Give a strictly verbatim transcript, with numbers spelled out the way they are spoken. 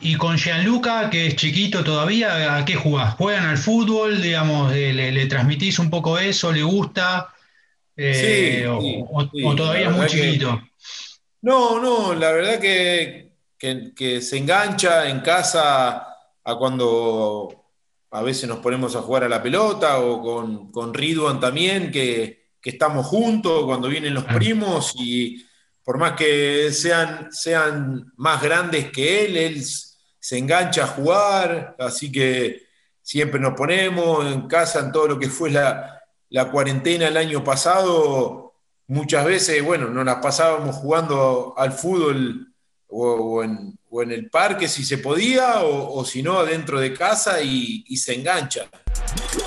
y con Gianluca, que es chiquito todavía, ¿a qué jugás? ¿Juegan al fútbol? Digamos, eh, le, le transmitís un poco eso? ¿Le gusta? Eh, Sí, o, sí, o- o sí, la todavía es muy verdad que... chiquito? No, no, la verdad que, que, que se engancha en casa a cuando a veces nos ponemos a jugar a la pelota o con, con Ridwan también, que, que estamos juntos cuando vienen los Ah, primos y por más que sean, sean más grandes que él, él se engancha a jugar, así que siempre nos ponemos en casa en todo lo que fue la, la cuarentena el año pasado. Muchas veces, bueno, nos las pasábamos jugando al fútbol o, o en, o en el parque si se podía, o, o si no, adentro de casa y, y se engancha.